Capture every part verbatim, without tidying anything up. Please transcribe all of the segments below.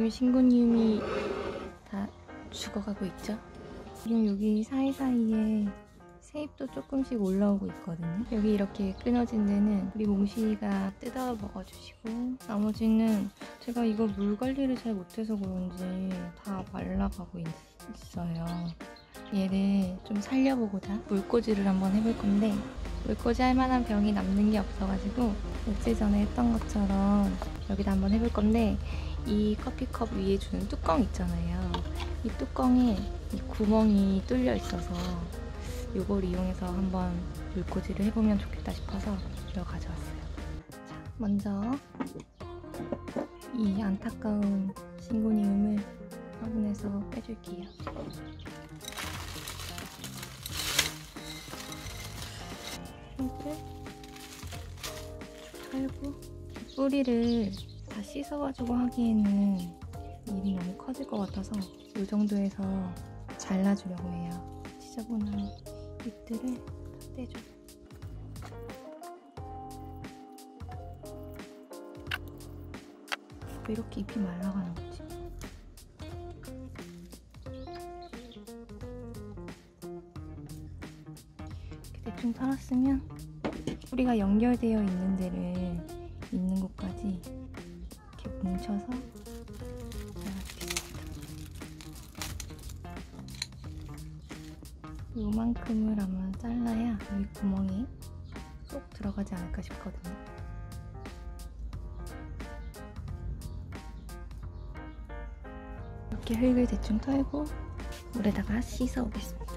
지금 신고니움이 다 죽어가고 있죠. 지금 여기 사이사이에 세잎도 조금씩 올라오고 있거든요. 여기 이렇게 끊어진 데는 우리 몽실이가 뜯어 먹어주시고, 나머지는 제가 이거 물 관리를 잘 못해서 그런지 다 말라가고 있, 있어요. 얘를 좀 살려보고자 물꽂이를 한번 해볼 건데, 물꽂이 할 만한 병이 남는 게 없어가지고 며칠 전에 했던 것처럼 여기다 한번 해볼 건데, 이 커피컵 위에 주는 뚜껑 있잖아요. 이 뚜껑에 이 구멍이 뚫려 있어서 이걸 이용해서 한번 물꽂이를 해보면 좋겠다 싶어서 이걸 가져왔어요. 자, 먼저 이 안타까운 신고니움을 화분에서 빼줄게요. 이렇게 털고 뿌리를 다 씻어가지고 하기에는 일이 너무 커질 것 같아서 이 정도에서 잘라주려고 해요. 지저분한 잎들을 다 떼줘요. 왜 이렇게 잎이 말라가는 거지? 이렇게 대충 털었으면 뿌리가 연결되어 있는 데를 있는 곳까지 이렇게 뭉쳐서 잘라주겠습니다. 요만큼을 아마 잘라야 이 구멍에 쏙 들어가지 않을까 싶거든요. 이렇게 흙을 대충 털고 물에다가 씻어 오겠습니다.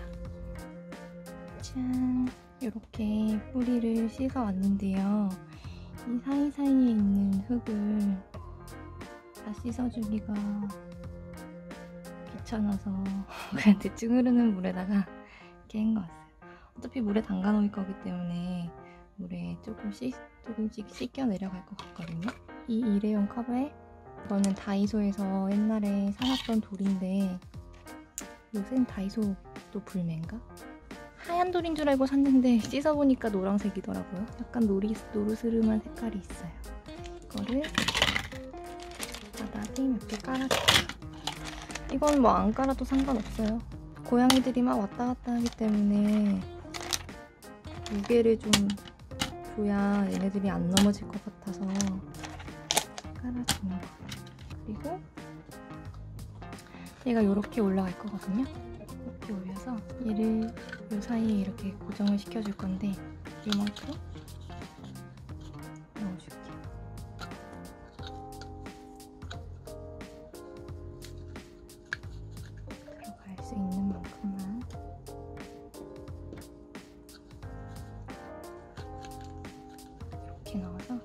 짠! 이렇게 뿌리를 씻어 왔는데요. 이 사이사이에 있는 흙을 다 씻어주기가 귀찮아서 그냥 대충 흐르는 물에다가 이렇게 한 것 같아요. 어차피 물에 담가 놓을 거기 때문에 물에 조금씩 조금씩 씻겨 내려갈 것 같거든요. 이 일회용 컵에, 이거는 다이소에서 옛날에 사놨던 돌인데 요새는 다이소 또 불매인가? 하얀 돌인 줄 알고 샀는데 씻어보니까 노란색이더라고요. 약간 노리, 노르스름한 색깔이 있어요. 이거를 바닥에 몇 개 깔아줄게요. 이건 뭐 안 깔아도 상관없어요. 고양이들이 막 왔다 갔다 하기 때문에 무게를 좀 줘야 얘네들이 안 넘어질 것 같아서 깔아주는 거. 그리고 얘가 이렇게 올라갈 거거든요. 이렇게 올려서 얘를 이 사이에 이렇게 고정을 시켜줄 건데 이만큼 넣어줄게요. 들어갈 수 있는 만큼만. 이렇게 넣어서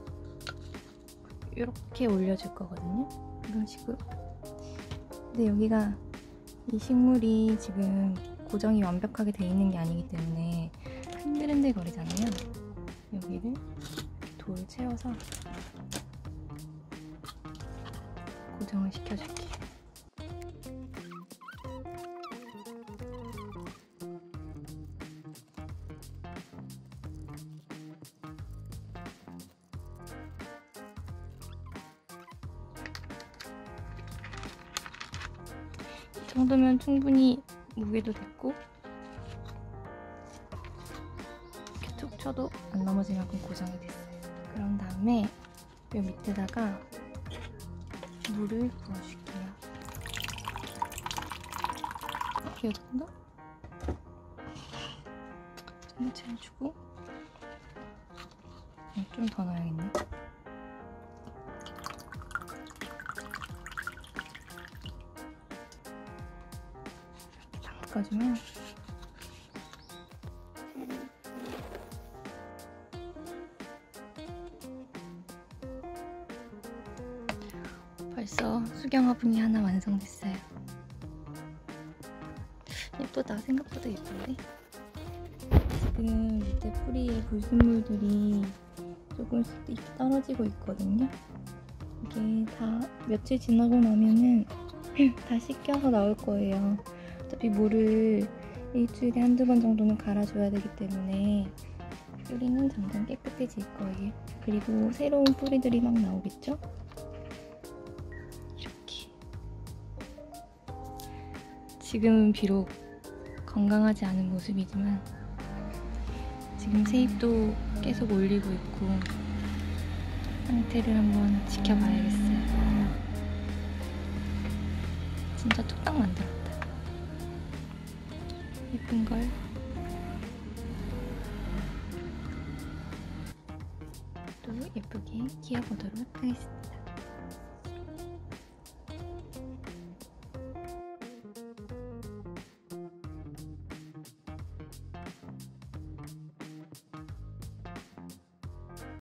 이렇게 올려줄 거거든요. 이런 식으로. 근데 여기가 이 식물이 지금 고정이 완벽하게 되어 있는 게 아니기 때문에 흔들흔들 거리잖아요. 여기를 돌 채워서 고정을 시켜줄게요. 이 정도면 충분히 무게도 됐고 이렇게 툭 쳐도 안 넘어질 만큼 고정이 됐어요. 그런 다음에 이 밑에다가 물을 부어줄게요. 이렇게 정도? 좀 채워주고 좀 더 넣어야겠네. 닦아주면 벌써 수경 화분이 하나 완성됐어요. 예쁘다. 생각보다 예쁜데? 지금 밑에 뿌리에 불순물들이 조금씩 떨어지고 있거든요. 이게 다 며칠 지나고 나면은 다 씻겨서 나올 거예요. 어차피 물을 일주일에 한두 번 정도는 갈아줘야 되기 때문에 뿌리는 점점 깨끗해질 거예요. 그리고 새로운 뿌리들이 막 나오겠죠? 이렇게 지금은 비록 건강하지 않은 모습이지만 지금 세입도 계속 올리고 있고 상태를 한번 지켜봐야겠어요. 진짜 뚝딱 만들었다. 예쁜걸? 또 예쁘게 키워보도록 하겠습니다.